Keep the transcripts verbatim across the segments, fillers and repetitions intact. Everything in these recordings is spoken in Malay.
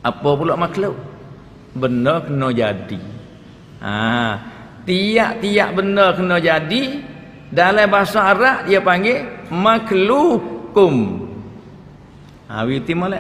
Apa pula makhluk? Benda kena jadi. Ha, tiap-tiap benda kena jadi dalam bahasa Arab dia panggil makhlukum. Ha, witi molek.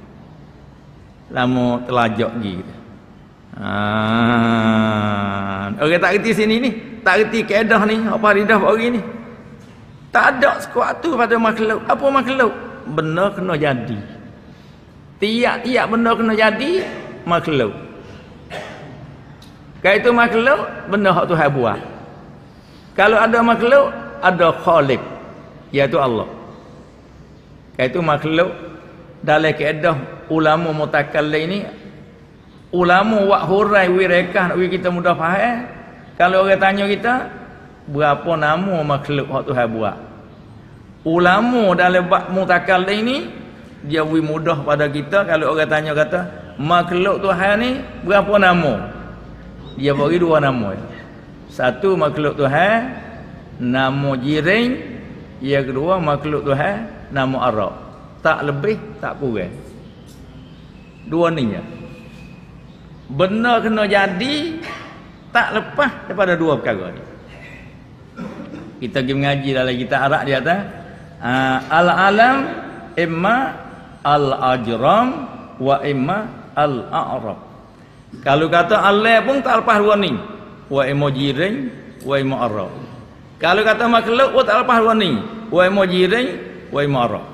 Lama telajak gi kita. Ha, orang tak reti sini ni, tak reti kaedah ni, apa ridah hari ni. Tak ada sesuatu pada makhluk. Apa makhluk? Benda kena jadi. Tiap-tiap benda kena jadi makhluk. Kalau itu makhluk, benda hak Tuhan buat. Kalau ada makhluk, ada khalik, iaitu Allah. Kalau itu makhluk, dalam kaedah ulama mutakallim ni, ulama wak hurai wirekah wi kita mudah faham. Kalau orang tanya kita, berapa nama makhluk hak Tuhan buat? Ulama dalam bab mutakallim ni dia wi mudah pada kita. Kalau orang tanya kata makhluk Tuhan ni berapa nama? Dia bagi dua nama. Satu makhluk Tuhan nama jiring, yang kedua makhluk Tuhan nama Arab. Tak lebih, tak kurang. Dua ni ya. Benda kena jadi tak lepas daripada dua perkara ni. Kita pergi mengaji dalam kitab Arab dia kata uh, al-alam imma al-ajram wa imma al-a'rab. Kalau kata Allah pun tak lepas dua ni, wa imma jiring wa imma arab. Kalau kata makhluk pun tak lepas dua ni, wa imma jiring wa imma arab.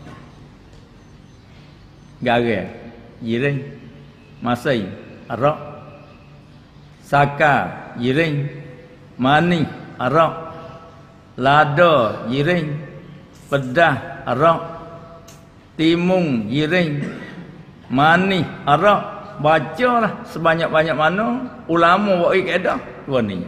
Garang, jiring, masai, arab. Saka, jiring, mani, arab. Lada, jiring, pedah, arab. Timung, jiring, mani, arab. Bacalah sebanyak-banyak mana ulama buat kaedah dua ni.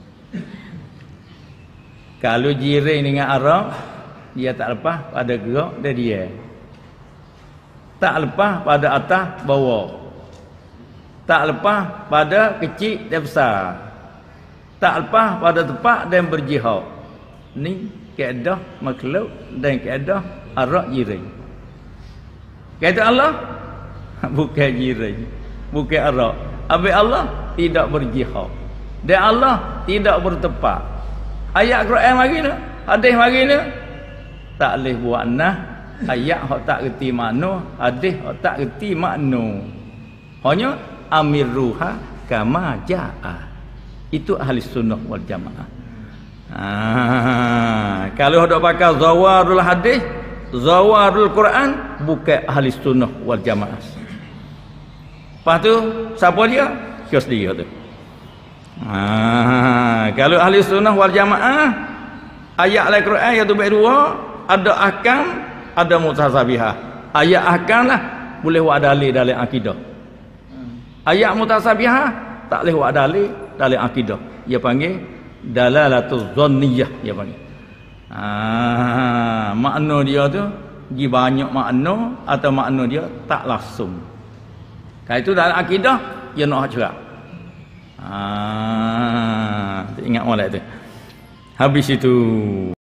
Kalau jiring dengan arab, dia tak lepas pada gerak dan dia. Tak lepas pada atas bawah. Tak lepas pada kecil dan besar. Tak lepas pada tempat dan berjihad. Ni kaedah makhluk dan kaedah arab jiring. Kaedah Allah bukan jiring, bukan arab. Habis Allah tidak berjihad. Dan Allah tidak bertepat. Ayat Quran mari ni, hadis mari ni, tak boleh buat nah. Ayat hak tak reti makna, hadis hak tak reti makna. Hanya amiruha kama jaa. Itu ahli sunnah wal jamaah. Ha, kalau hendak pakai zawarul hadis, zawarul Quran, bukan ahli sunnah wal jamaah. Lepas tu siapa dia? Kau sendiri tu. Ha, kalau ahli sunnah wal jamaah, ayat Al-Quran yang tu baik dua, ada ahkam, ada mutasabihah. Ayat ahkam lah boleh buat dalil dalam akidah. Ayat mutasabihah tak boleh buat dalil dalam akidah. Dia panggil dalalatuz zanniyah, dia panggil. Ha, makna dia tu gi banyak makna atau makna dia tak langsung. Kalau itu dalam akidah dia nak cerak. Ha, ingat molek tu. Habis itu